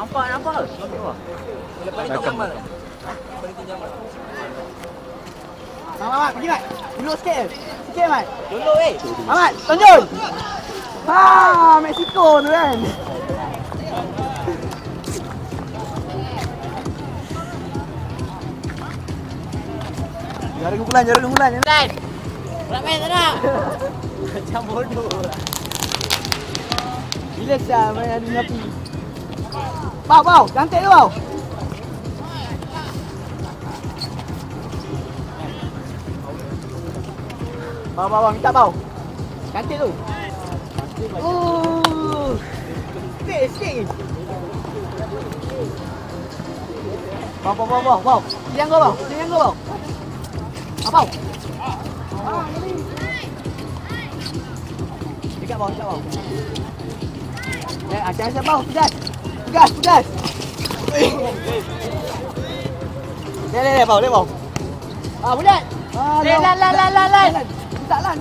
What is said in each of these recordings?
Nampak. Boleh paling tak Jamal. Paling tak Jamal. Mat, pergi Mat. Duduk sikit. Sikit Mat. Dulu Mat, tonjol. Mexico tu kan. Jaring kumpulan. Dan. Nak main tak nak? Macam bodoh. Bila dah main adu api. Bau. Cantik tu bau. Bau, minta bau. Cantik tu. Sikit. Bau. Jangan go bau. Bau. Dekat bau. Jangan bau, pedas. Leh bau. Bulat. Lan. Tak lan.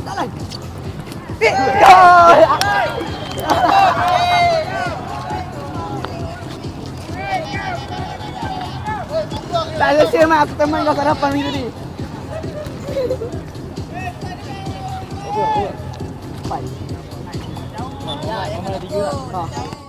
Tak rasa Mat, aku teman kau sarapan minggu ni. Baik.